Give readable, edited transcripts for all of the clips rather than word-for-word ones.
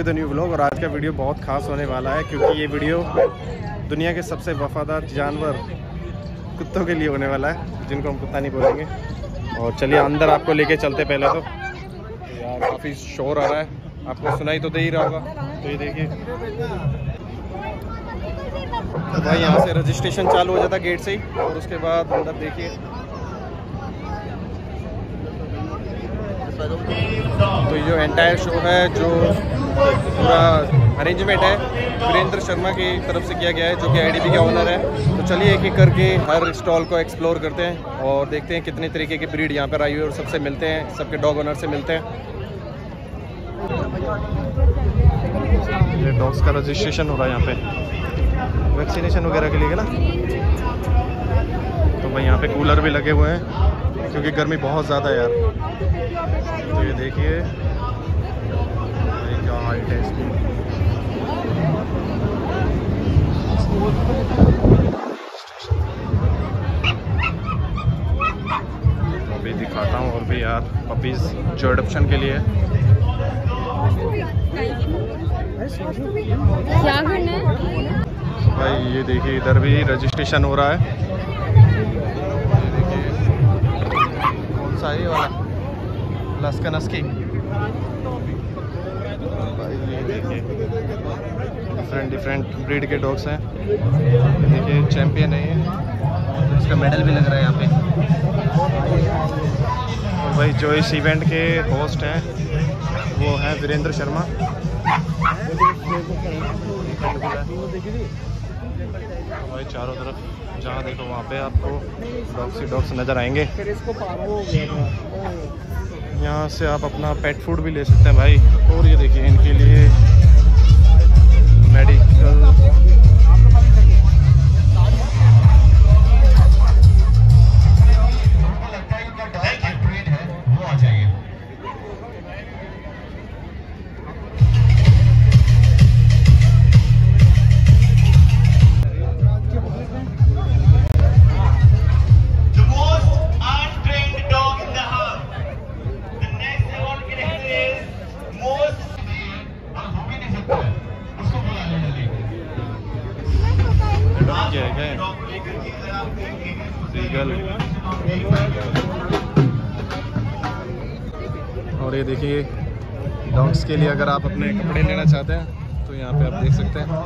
With new vlog. और आज का वीडियो बहुत खास होने वाला है क्योंकि ये वीडियो दुनिया के सबसे वफादार जानवर कुत्तों के लिए होने वाला है, जिनको हम कुत्ता नहीं बोलेंगे। और चलिए अंदर आपको लेके चलते। पहले तो यार काफ़ी शोर आ रहा है, आपको सुनाई तो दे ही रहा होगा। तो ये देखिए तो भाई यहाँ से रजिस्ट्रेशन चालू हो जाता गेट से ही, और उसके बाद अंदर देखिए तो ये जो एंटायर शो है, जो पूरा अरेंजमेंट है वीरेंद्र शर्मा की तरफ से किया गया है, जो कि आईडीबी के ओनर है। तो चलिए एक एक करके हर स्टॉल को एक्सप्लोर करते हैं और देखते हैं कितने तरीके की ब्रीड यहाँ पर आई हुई है और सबसे मिलते हैं, सबके डॉग ओनर से मिलते हैं। ये डॉग्स का रजिस्ट्रेशन हो रहा है यहाँ पे वैक्सीनेशन वगैरह के लिए ना। तो भाई यहाँ पे कूलर भी लगे हुए हैं क्योंकि गर्मी बहुत ज़्यादा है यार। तो ये देखिए क्या हाइट है इसकी। तो अभी दिखाता हूँ और भी यार पपीज़ जो एडॉप्शन के लिए क्या करना है भाई। ये देखिए इधर भी रजिस्ट्रेशन हो रहा है। ये देखिए कौन सा है वाला लस्कनस्की भाई। ये देखिए डिफरेंट ब्रीड के डॉग्स हैं। ये देखिए चैंपियन है ये, तो इसका मेडल भी लग रहा है यहाँ पे। और भाई जो इस इवेंट के होस्ट हैं वो हैं वीरेंद्र शर्मा। भाई चारों तरफ जहाँ देखो वहाँ पे आपको डॉग्स ही डॉग्स नज़र आएंगे। यहाँ से आप अपना पेट फूड भी ले सकते हैं भाई। और ये देखिए इनके लिए मेडिकल और ये देखिए डॉग्स के लिए अगर आप अपने कपड़े लेना चाहते हैं तो यहाँ पे आप देख सकते हैं।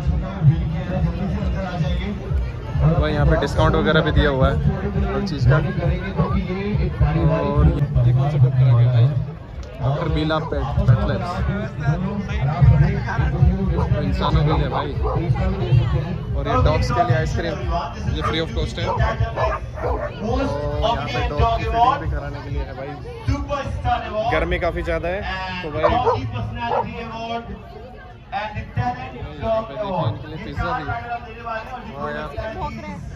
भाई यहाँ पे डिस्काउंट वगैरह भी दिया हुआ है हर चीज़ का। और ये कौन सा डॉक्टर आ गया भाई? डॉक्टर बीला पेट लैब्स, इंसानों के लिए भाई। और ये डॉग्स के लिए आइसक्रीम ये फ्री ऑफ कॉस्ट है। और यहाँ पे डॉग की फीडिंग भी कराने के लिए है भाई। गर्मी काफ़ी ज़्यादा है तो भाई इनके लिए पिज़्ज़ा भी है।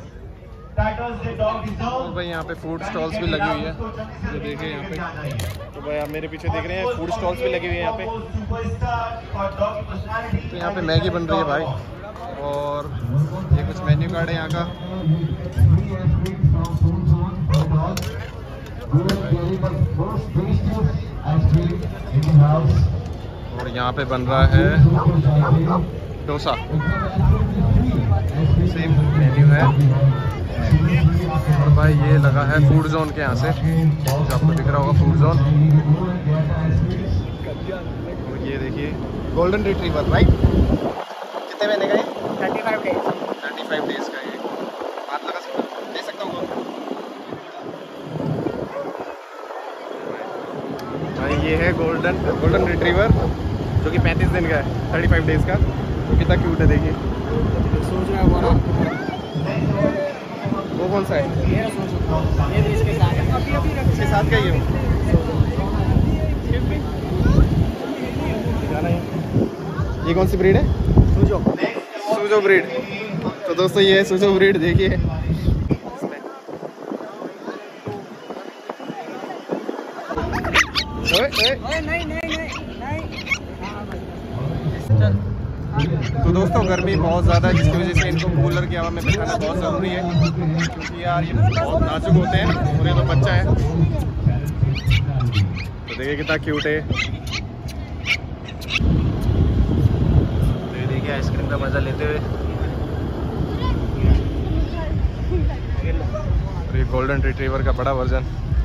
तो भाई यहाँ पे फूड स्टॉल्स भी लगी हुई है, ये देखिए यहाँ पे। तो भाई आप मेरे पीछे देख रहे हैं फूड स्टॉल्स भी लगी हुई है यहाँ पे। तो यहाँ पे मैगी बन रही है भाई। और ये कुछ मेन्यू कार्ड है यहाँ का। और यहाँ पे बन रहा है डोसा, सेम मेन्यू है। और भाई ये लगा है फूड जोन के यहाँ से, जो आपको दिख रहा होगा फूड जोन। और ये देखिए गोल्डन रिट्रीवर राइट, कितने महीने का है? 35 डेज। 35 डेज का ये। हाथ लगा सकता हूँ, दे सकता हूँ भाई। ये है गोल्डन रिट्रीवर जो कि 35 दिन का है, 35 डेज का। तो कितना क्यूट है देखिए। सोच रहा है वो कौन सा है? ये इसके साथ है। इसके साथ का ही है। ये कौन सी ब्रीड है? सूजो ब्रीड। तो दोस्तों ये है सूजो ब्रीड, देखिए। तो दोस्तों गर्मी बहुत ज़्यादा है जिसकी वजह से इनको कूलर की हवा में बिठाना बहुत ज़रूरी है, क्योंकि यार ये बहुत नाजुक होते हैं और ये तो बच्चा है। तो देखिए कितना क्यूट है। देखिए आइसक्रीम का मज़ा लेते हुए। और ये गोल्डन रिट्रीवर का बड़ा वर्जन।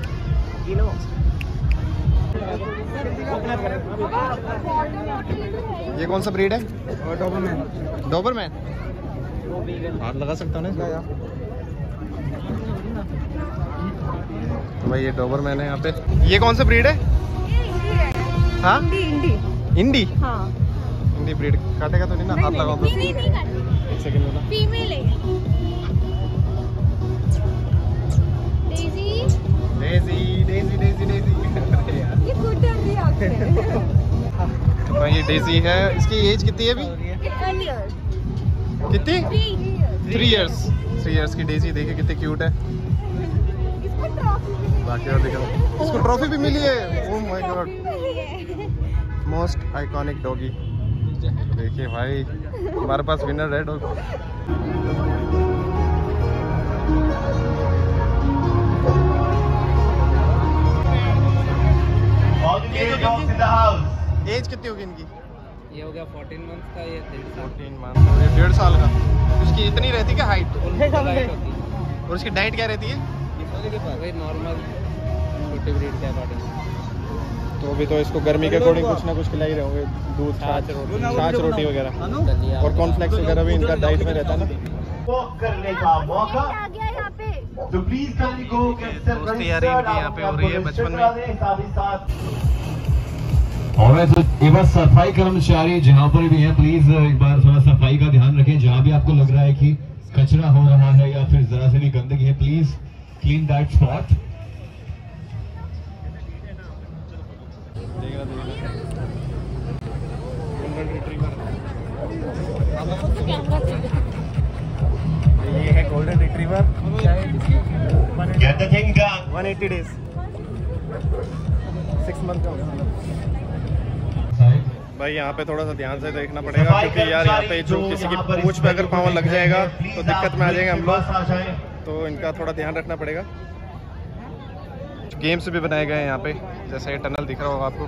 ये कौन सा ब्रीड है? डोबरमैन। डोबरमैन हाथ लगा सकता हूँ ना इसका? तो भाई ये डोबरमैन है यहाँ पे। ये कौन सा ब्रीड है? हाँ इंडी। इंडी? हाँ इंडी ब्रीड काटेगा तो नहीं ना? हाथ लगाओ तो। एक सेकंड में ना। फीमेल है। Daisy Daisy Daisy Daisy Daisy. ये गुड है। तो ये डेजी है। इसकी एज कितनी है अभी? कितनी? 3 इयर्स। 3 इयर्स की डेजी देखिए कितनी क्यूट है। बाकी और दिखाओ। इसको ट्रॉफी भी मिली है। Oh my god, most iconic doggy. देखिए भाई हमारे पास विनर है डॉग। एज कितनी होगी इनकी? ये हो गया 14 मंथ का, ये 14 मंथ। ये 1.5 साल का। इसकी इतनी रहती क्या हाइट? होती और इसकी डाइट क्या रहती है? है नॉर्मल छोटी ब्रीड के अकॉर्डिंग। तो अभी तो इसको गर्मी के अकॉर्डिंग कुछ ना कुछ खिला ही रहे होंगे। दूध, छाछ रोटी वगैरह और कॉर्नफ्लेक्स वगैरह भी इनका डाइट में रहता है ना। करने का मौका तो please kindly go get self तैयारी इनकी यहाँ पे हो रही है बचपन में। साथ ही साथ और तो एवं सफाई कर्मचारी जहाँ पर भी हैं प्लीज एक बार थोड़ा सफाई का ध्यान रखें। जहाँ भी आपको लग रहा है कि कचरा हो रहा है या फिर जरा से भी गंदगी है, प्लीज क्लीन दैट स्पॉट। ये है golden retriever. Get the thing done. 180 days 6 month का होगा। भाई यहाँ पे थोड़ा सा ध्यान से देखना पड़ेगा क्योंकि यार यहाँ पे जो किसी की पूंछ पे अगर पाँव लग जाएगा तो दिक्कत में आ जाएंगे हम लोग। तो इनका थोड़ा ध्यान रखना पड़ेगा। गेम्स भी बनाए गए हैं यहाँ पे, जैसे ये टनल दिख रहा होगा आपको।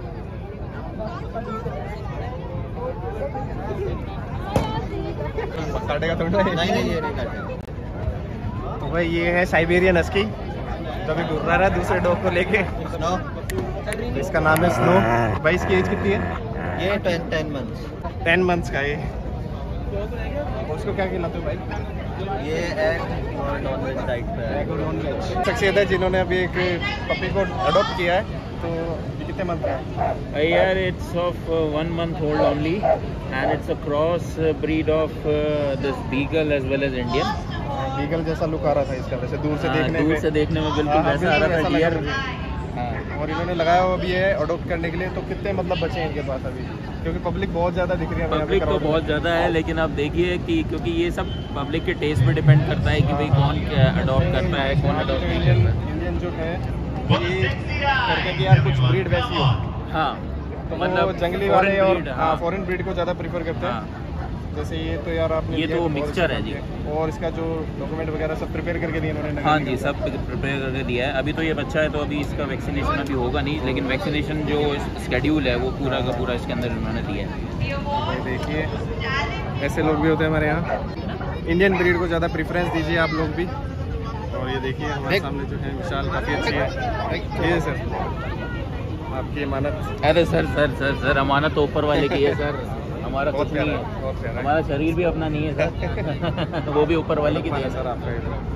काटेगा थोड़ा? नहीं ये नहीं काटेगा। तो भाई ये है साइबेरियन हस्की जो अभी घूर रहा है दूसरे डॉग को लेके। स्नो, इसका नाम है स्नो। भाई इसकी एज कितनी है? ये 10 मंथ्स। 10 मंथ्स का ये। उसको क्या खिलाते हो भाई? ये एग और नॉनवेज डाइट पे है। एग और नॉनवेज। शख्सियत है जिन्होंने अभी एक पपी को अडॉप्ट किया है। तो ये कितने मंथ का है? Yeah, it's of 1 month old only, and it's a cross breed of this beagle as well as Indian. Beagle जैसा लुक आ रहा था इसका वैसे दूर से देखने दूर में। से देखने में बिल्कुल वैसा आ रहा था डियर। हाँ, और इन्होंने लगाया हुआ भी है अडॉप्ट करने के लिए। तो कितने मतलब बचे हैं इनके पास अभी? क्योंकि पब्लिक बहुत ज़्यादा दिख रही है। पब्लिक तो बहुत ज़्यादा है, लेकिन आप देखिए कि क्योंकि ये सब पब्लिक के टेस्ट पे डिपेंड करता है कि भाई कौन अडॉप्ट करता है कौन अडॉप्ट नहीं करता है। इंडियन जो है ये करके कि यार कुछ ब्रीड वैसी हो। हाँ तो मतलब वो जंगली foreign वाले और breed, हाँ फॉरेन ब्रीड को ज़्यादा प्रीफर करते हैं। हाँ। जैसे ये तो यार आपने ये लिया तो बहुत मिक्सचर अच्छा है जी। किया। और इसका जो डॉक्यूमेंट वगैरह सब प्रिपेयर करके दिए इन्होंने? हाँ जी, सब प्रिपेयर करके दिया है। अभी तो ये बच्चा है तो अभी इसका वैक्सीनेशन अभी होगा नहीं, लेकिन वैक्सीनेशन जो स्केड्यूल है वो पूरा का पूरा इसके अंदर उन्होंने दिया है। भाई देखिए ऐसे लोग भी होते हैं हमारे यहाँ। इंडियन ब्रीड को ज़्यादा प्रेफरेंस दीजिए आप लोग भी। और ये देखिए हमारे सामने जो है विशाल काफ़ी अच्छी है। ये सर आपकी अमानत। अरे सर सर सर सर अमानत तो ऊपर वाले की है सर, हमारा बहुत कुछ नहीं प्यारा है। बहुत प्यारा हमारा शरीर भी अपना नहीं है सर वो भी ऊपर वाले की है दिया सर आपका।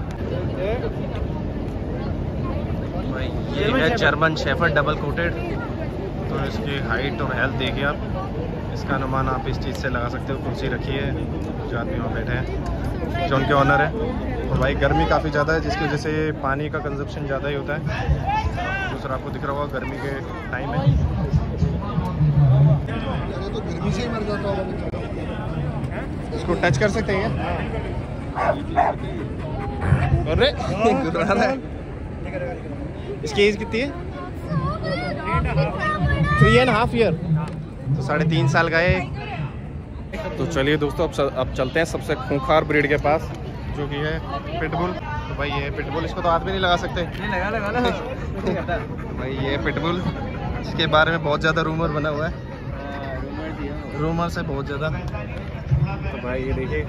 ये है जर्मन शेफर्ड डबल कोटेड। तो इसकी हाइट और हेल्थ देखिए आप। इसका अनुमान आप इस चीज़ से लगा सकते हो। कुर्सी रखी है, जो आदमी वहाँ बैठे हैं जो उनके ऑनर है। और भाई गर्मी काफ़ी ज़्यादा है जिसकी वजह से पानी का कंजप्शन ज़्यादा ही होता है। दूसरा आपको दिख रहा होगा गर्मी के टाइम है। तो गर्मी से ही मर जाता होगा। इसको टच कर सकते हैं क्या? अरे गुर्रा रहा है। इसकी एज कितनी है? 3.5 ईयर। तो 3.5 साल का है। तो चलिए दोस्तों अब चलते हैं सबसे खूंखार ब्रीड के पास जो कि है पिटबुल। तो भाई ये पिटबुल, इसको तो हाथ भी नहीं लगा सकते। नहीं लगा ना भाई ये पिटबुल, इसके बारे में बहुत ज़्यादा रूमर बना हुआ है। रूमर से बहुत ज़्यादा। तो भाई ये देखिए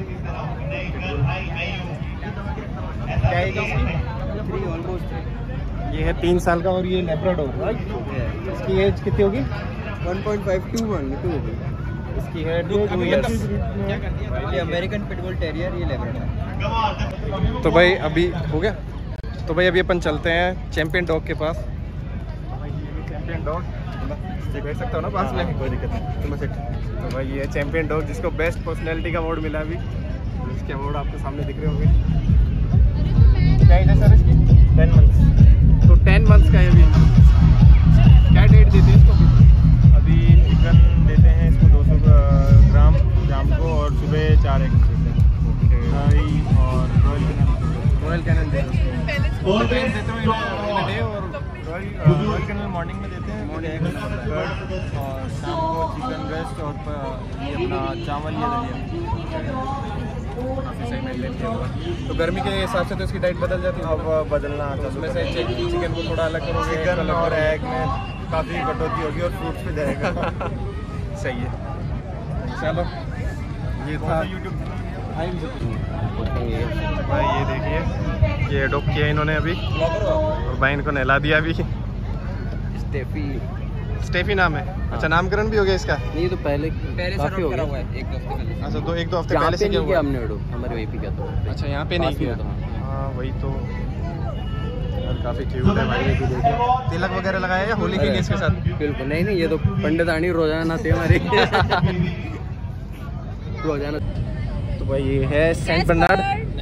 क्या एज है इसकी? ये है 3 साल का और ये लैब्राडोर। इसकी एज कितनी होगी? 1.5 to 1 होगी। इसकी है 2 years। ये अमेरिकन पिटबुल टेरियर, ये लैब्राडोर। तो भाई अभी हो गया। तो भाई अभी अपन चलते हैं चैंपियन डॉग के पास। चैंपियन डॉग देख सकते हो ना पास में, कोई दिक्कत नहीं। तो भाई ये चैंपियन डॉग जिसको बेस्ट पर्सनैलिटी का अवार्ड मिला अभी, इसके अवार्ड आपके सामने दिख रहे होंगे। क्या एज है सर इसकी? 10 months। तो 10 months का है अभी। क्या डेट देते हैं इसको? अभी चिकन देते हैं इसको 200 ग्राम शाम को और सुबह 4 एग देते हैं। और रॉयल कैनन देते हैं उसको देते हैं और रॉयल कैनल मॉर्निंग में देते हैं, कर्ड, और शाम को चिकन ब्रेस्ट और ये अपना चावल ये काफ़ी सही मिल लेते हैं। तो गर्मी के हिसाब से तो इसकी डाइट बदल जाती है। अब बदलना तो उसमें से चिकन को थोड़ा अलग करोगे, चिकन और एग में काफ़ी कटौती होगी और फ्रूट्स पे जाएगा। सही है, चलो ये था यूट्यूब। भाई ये देखिए ये अडॉप्ट किया इन्होंने अभी और भाई इनको नहला दिया अभी। स्टेफी नाम है। अच्छा, नामकरण भी हो गया इसका? नहीं, तो पहले काफी हो गया है, 1-2 हफ्ते पहले। अच्छा, 1-2 हफ्ते पहले से किया हमने हमारे वहीं पे किया तो। अच्छा, यहाँ पे नहीं किया? हाँ वही तो यार, काफी क्यूट है भाई। ये भी देखिए तिलक वगैरह लगाया या होली के इसके साथ? बिल्कुल नहीं, ये तो पंडितानी रोजाना आती है हमारी। रोजाना। तो भाई ये है सेंट बर्नार्ड।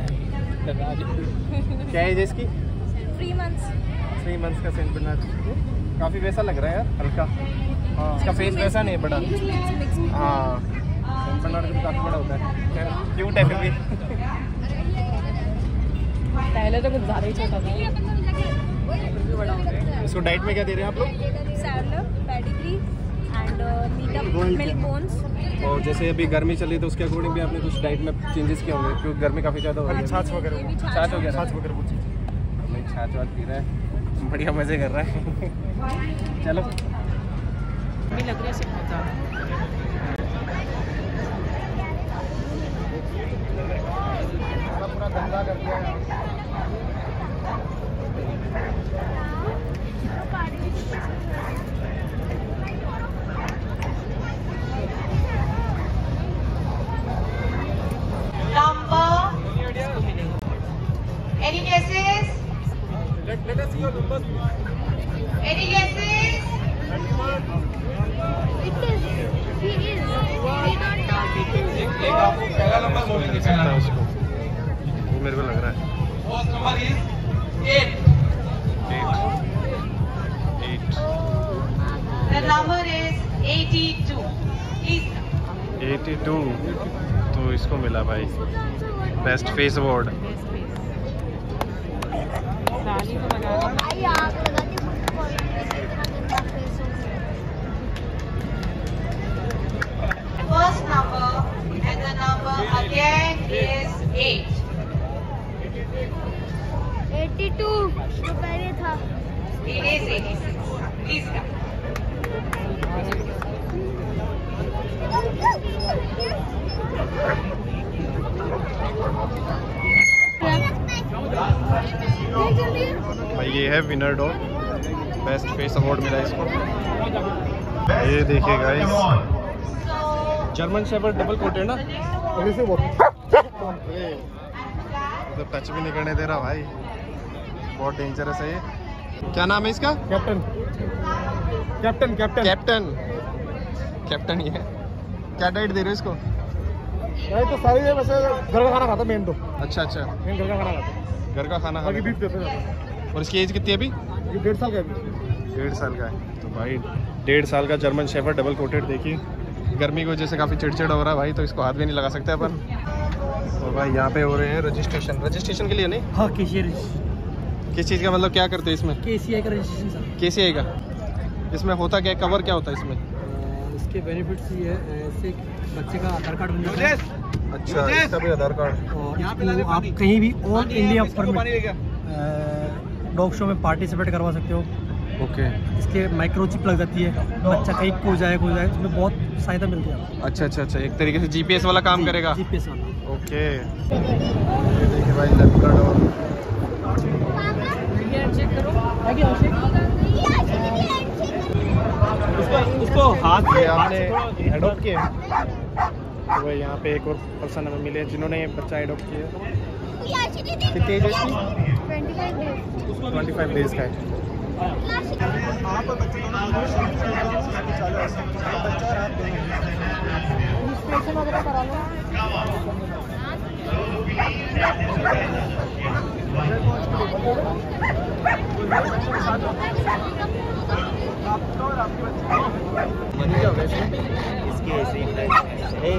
क्या एज है इसकी? 3 months। 3 months का सेंट बर्नार्ड। काफी वैसा लग रहा है यार, हल्का। हाँ, इसका फेस वैसा नहीं है बड़ा। हाँ, सेंट बर्नार्ड भी काफी बड़ा होता है। क्यूट है फिर भी। पहले तो कुछ ज़्यादा ही छोटा था। इसको डाइट में क्या दे रहे हैं आप लोग? Salad, Pedigree and milk bones. और जैसे अभी गर्मी चल रही है तो उसके अकॉर्डिंग भी आपने कुछ डाइट में चेंजेस किए होंगे, क्योंकि गर्मी काफ़ी ज़्यादा हो रही है। छाछ वगैरह, छाछ वगैरह वो चीज़ नहीं, छाछ वाछ पी रहा है, बढ़िया मज़े कर रहा है। चलो लग रहा है सिर्फ होता पूरा गंदा कर दिया है। Any guesses? Let us see your numbers. Any guesses? It is. He is. We don't talk. It is. एक आपको पहला नंबर बोलेंगे सकता है उसको, वो मेरे को लग रहा है। First number is 8. 8. The number is 82. Please. 82 तो इसको मिला भाई best face award. First number and the number again is 8. 82 जो पहले था। It is 86. Please come. भाई ये है winner dog, best face award मिला इसको। ये देखिए guys, German shepherd double coated ना, तो टच भी नहीं करने दे रहा भाई, बहुत डेंजरस है ये। क्या नाम है इसका? Captain. Captain captain captain captain ये है। क्या डाइट दे रहे हो इसको? नहीं तो सारी वैसे घर का खाना खाता मेन तो। अच्छा अच्छा, मेन घर का खाना खाता, घर का खाना बाकी खाता बीफ देते हैं। है। और इसकी एज कितनी है अभी? ये 1.5 साल का है। 1.5 साल का है। तो भाई 1.5 साल का जर्मन शेफर्ड डबल कोटेड। देखिए गर्मी की वजह से काफ़ी चिड़चिड़ हो रहा है भाई, तो इसको हाथ भी नहीं लगा सकते अपन। तो भाई यहाँ पे हो रहे हैं रजिस्ट्रेशन। रजिस्ट्रेशन के लिए नहीं? हाँ, केसीआई। किस चीज़ का मतलब, क्या करते हैं इसमें? केसीआई का रजिस्ट्रेशन सर। केसीआई का? इसमें होता क्या है, कवर क्या होता है इसमें? इसके बेनिफिट्स ये है, ऐसे बच्चे का आधार कार्ड बन जाता है। अच्छा, इसका भी आधार कार्ड। और इसको आप कहीं भी all India permit dog show में पार्टिसिपेट करवा सकते हो। ओके। इसके माइक्रोचिप लग जाती है, बच्चा कहीं खो जाए इसमें बहुत सहायता मिलती है आपको। अच्छा, एक तरीके से जीपीएस वाला काम करेगा। जीपीएस वाला। ओके, ये देखिए भाई लेपर्ड और उसको हाथ ये आपने एडॉप्ट किया है? तो भाई यहाँ पे एक और पर्सन हमें मिले जिन्होंने ये बच्चा एडॉप्ट किया। कितनी एज है इसकी? 25 डेज का है। इसकी ऐसे ही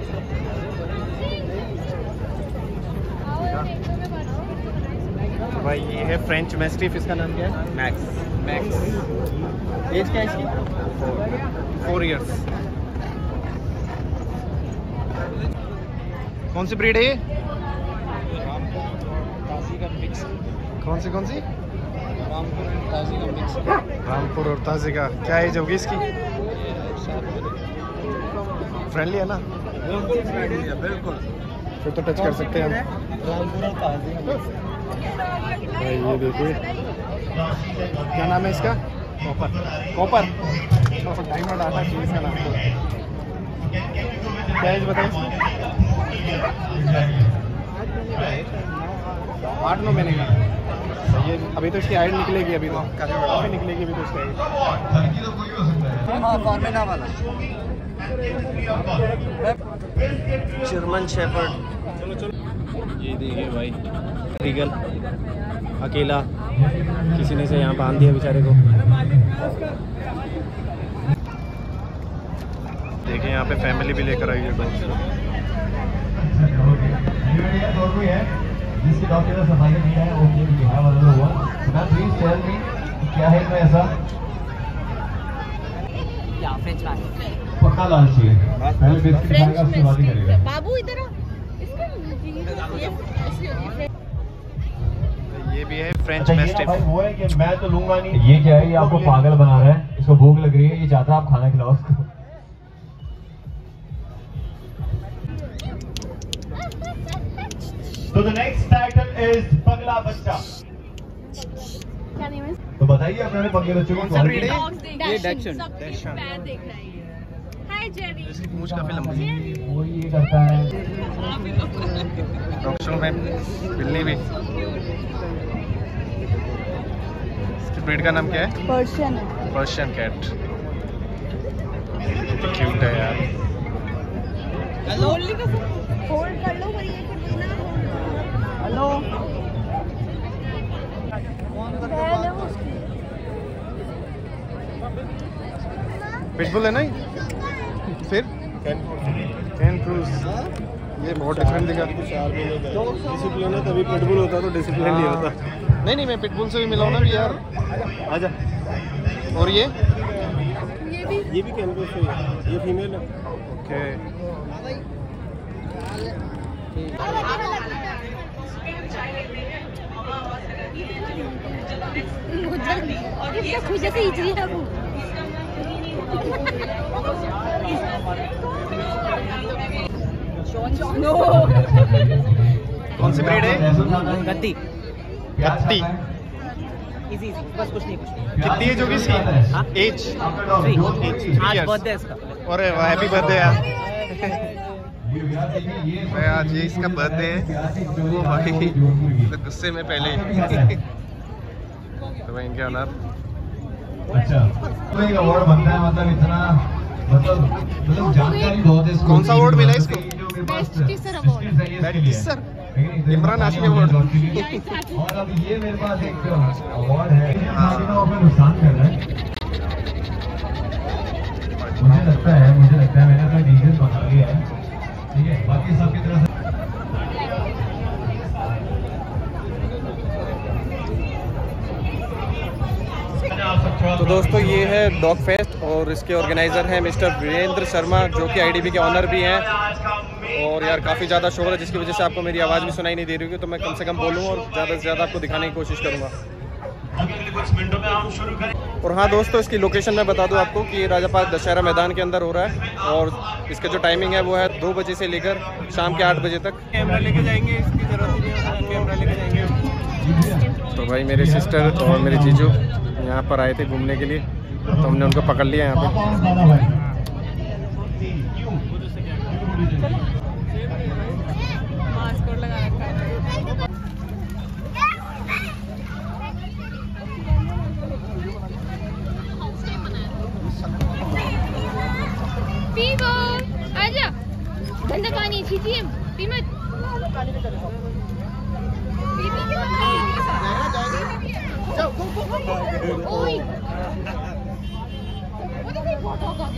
भाई ये है फ्रेंच मैस्टिफ, इसका नाम क्या है? मैक्स। एज क्या है इसकी? 4 इयर्स। कौन सी ब्रीड है ये? कौन सी? रामपुर और ताजी का। क्या एज होगी इसकी? फ्रेंडली है ना? बिल्कुल। फिर तो टच कर सकते हैं हम। भाई ये देखिए, क्या नाम है इसका? कॉपर डायनो डाटा चाहिए इसका नाम। क्या एज बताइए इसकी? 8-9 महीने का। ये अभी तो इसकी हाइट निकलेगी, अभी तो काफी निकलेगी अभी तो इसकी हाइट। German shepherd. ये देखिए भाई, रीगल अकेला किसी ने से यहाँ बांध दिया बेचारे को। देखिए यहाँ पे फैमिली भी लेकर आई है डॉग्स को। जिसके डॉक्टर ने सफाई किया है okay we have another one. So ma'am please tell me क्या है इसमें ऐसा? या फ्रेंच फ्राई। पक्का लालची है, पहले बिस्किट खाएगा उसके बाद ही करेगा। बाबू इधर आ, इसका ये भी है फ्रेंच अच्छा, ये मैस्टिफ। भाई वो है कि मैं तो लूंगा नहीं। ये क्या है? ये आपको पागल बना रहा है, इसको भूख लग रही है, ये चाहता है आप खाना खिलाओ उसको। तो द नेक्स्ट टाइटल इज पगला बच्चा। क्या नेम है? तो बताइए अपने पगले बच्चे को। कौन सा breed है? ये डैक्सन। पैर देख रहा है। Hi Jerry. इसकी पूंछ काफी लंबी है। वो ये करता है। डॉक्टर में बिल्ली भी। इसकी ब्रीड का नाम क्या है? पर्शियन। Persian cat. क्यूट है यार। होल्ड कर लो, पर ये फिर ना हेलो पिटबुल है ना ये? फिर कैन क्रूज। ये बहुत डिफरेंट दिखा। डिसिप्लिन है तभी पिटबुल होता, तो डिसिप्लिन नहीं होता। नहीं मैं पिटबुल से भी मिला हूं ना भी यार। आजा। और ये भी कैन क्रूज है, ये फीमेल है। ओके। खुशी से इजली है वो। कौन सी ब्रीड है? गद्दी। गद्दी। इजी बस कुछ नहीं। कितनी एज होगी इसकी? एज आज बर्थडे इसका। और हैप्पी बर्थडे यार। मैं आज ये इसका बर्थडे है। वो भाई तो गुस्से में पहले तो भाई इनके ऑनर। अच्छा तो एक अवार्ड बनता है, मतलब इतना मतलब जानकारी बहुत है इसको। कौन सा अवार्ड मिला इसको? Best teacher award. Teacher Imran Hashmi award. और अब ये मेरे पास एक अवार्ड है, नुकसान कर रहा है। मुझे लगता है मैंने अपना डिटेल्स बता दिया है, ठीक है? बाकी सबकी तरफ से तो दोस्तों ये है डॉग फेस्ट और इसके ऑर्गेनाइज़र हैं मिस्टर वीरेंद्र शर्मा, जो कि आईडीबी के ऑनर भी हैं। और यार काफ़ी ज़्यादा शोर है जिसकी वजह से आपको मेरी आवाज़ भी सुनाई नहीं दे रही होगी, तो मैं कम से कम बोलूँ और ज़्यादा से ज़्यादा आपको दिखाने की कोशिश करूँगा। अगले कुछ मिनटों में हम शुरू करें। और हाँ दोस्तों, इसकी लोकेशन मैं बता दूं आपको कि राजा पार्क दशहरा मैदान के अंदर हो रहा है और इसका जो टाइमिंग है वो है 2 बजे से लेकर शाम के 8 बजे तक। कैमरा लेके जाएंगे, इसकी जरूरत नहीं है, कैमरा लेके जाएंगे। तो भाई मेरे सिस्टर और मेरे जीजू यहाँ पर आए थे घूमने के लिए, तो हमने उनको पकड़ लिया यहाँ पे। पीबो आजा, गंदा पानी छीटिए, पी मत। ओए वो तो कोई फोटो का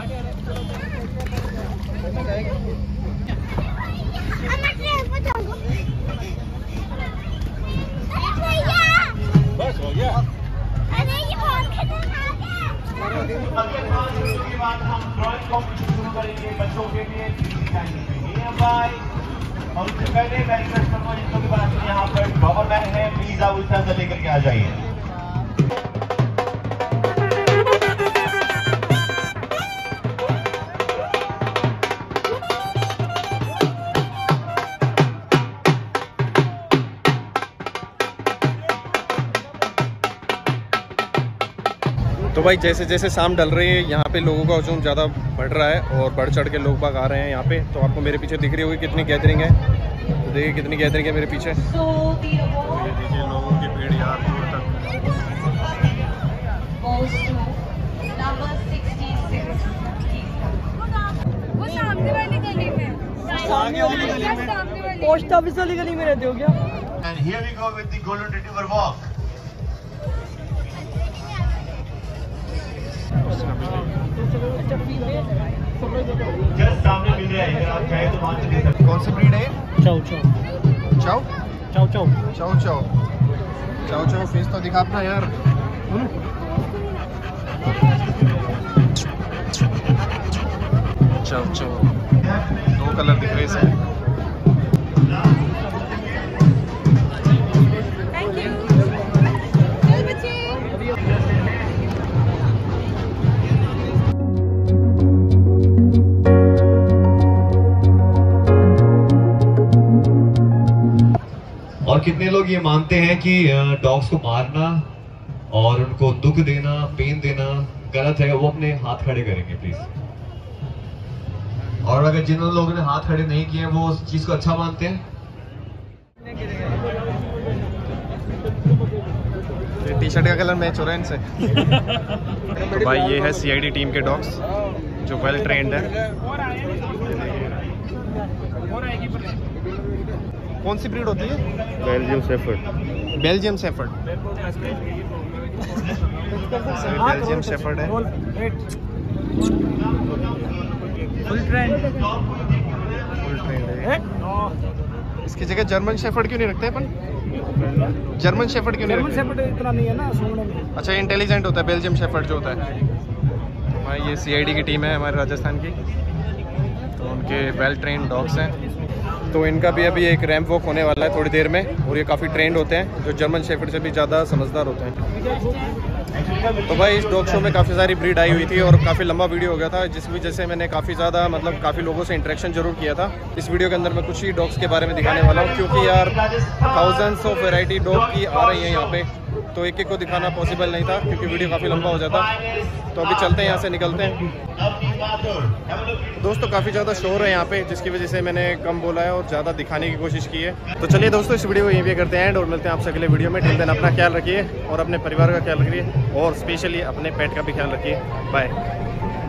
बस हो गया। अरे ये बहुत खतरनाक है। उसके बाद हम ड्राइंग कॉम्पिटिशन शुरू करेंगे बच्चों के लिए। और उससे पहले मैं रिक्वेस्ट करूंगा जिनको भी बात यहाँ पर गवर्नमेंट है, प्लीज आप उसका अंदर लेकर के आ जाइए। तो भाई जैसे जैसे शाम ढल रही है यहाँ पे लोगों का हजूम ज़्यादा बढ़ रहा है और बढ़ चढ़ के लोग बाग आ रहे हैं यहाँ पे। तो आपको मेरे पीछे दिख रही होगी कितनी गैदरिंग है, तो देखिए कितनी गैदरिंग है मेरे पीछे। तो ये देखिए लोगों की भीड़ यहाँ दूर तक। वो सामने वाली गली में, पोस्ट ऑफिस वाली गली में रहते हो क्या? And here we go with the Golden Retriever walk. Just सामने मिल रहा है, अगर आप चाहे तो वहाँ से ले सकते हैं। कौन सी ब्रीड है? चाओ चाओ चाओ चाओ चाओ चाओ चाओ चाओ चाओ फेस तो दिखा अपना यार। चाओ चाओ 2 कलर दिख रहे इसमें। और कितने लोग ये मानते हैं कि डॉग्स को मारना और उनको दुख देना, पेन देना गलत है? वो अपने हाथ खड़े करेंगे प्लीज। और अगर जिन लोगों ने हाथ खड़े नहीं किए वो उस चीज को अच्छा मानते हैं। टी शर्ट का कलर मैच हो रहा है इनसे। तो भाई ये है सीआईडी टीम के डॉग्स जो वेल ट्रेंड है। कौन सी ब्रीड होती है? Belgium shepherd. Belgium shepherd. Belgium shepherd है। फुल ट्रेंड है। इसकी जगह जर्मन शेफर्ड क्यों नहीं रखते अपन? जर्मन शेफर्ड क्यों नहीं रखते? शेफर्ड इतना नहीं है ना सोने में। अच्छा इंटेलिजेंट होता है बेल्जियम शेफर्ड जो होता है। भाई ये सीआईडी की टीम है हमारे राजस्थान की, तो उनके वेल ट्रेंड डॉग्स हैं। तो इनका भी अभी एक रैंप वॉक होने वाला है थोड़ी देर में, और ये काफ़ी ट्रेंड होते हैं जो जर्मन शेफर्ड से भी ज़्यादा समझदार होते हैं। तो भाई इस डॉग शो में काफ़ी सारी ब्रीड आई हुई थी और काफ़ी लंबा वीडियो हो गया था, जिस वजह से मैंने काफ़ी ज़्यादा काफ़ी लोगों से इंटरेक्शन जरूर किया था। इस वीडियो के अंदर मैं कुछ ही डॉग्स के बारे में दिखाने वाला हूँ, क्योंकि यार थाउजेंड्स ऑफ वैरायटी डॉग की आ रही है यहाँ पे, तो एक एक को दिखाना पॉसिबल नहीं था क्योंकि वीडियो काफ़ी लंबा हो जाता। तो अभी चलते हैं, यहाँ से निकलते हैं। दोस्तों काफ़ी ज़्यादा शोर है यहाँ पे, जिसकी वजह से मैंने कम बोला है और ज़्यादा दिखाने की कोशिश की है। तो चलिए दोस्तों इस वीडियो को यहीं पे करते हैं एंड, और मिलते हैं आपसे अगले वीडियो में। टिल देन अपना ख्याल रखिए और अपने परिवार का ख्याल रखिए, और स्पेशली अपने पेट का भी ख्याल रखिए। बाय।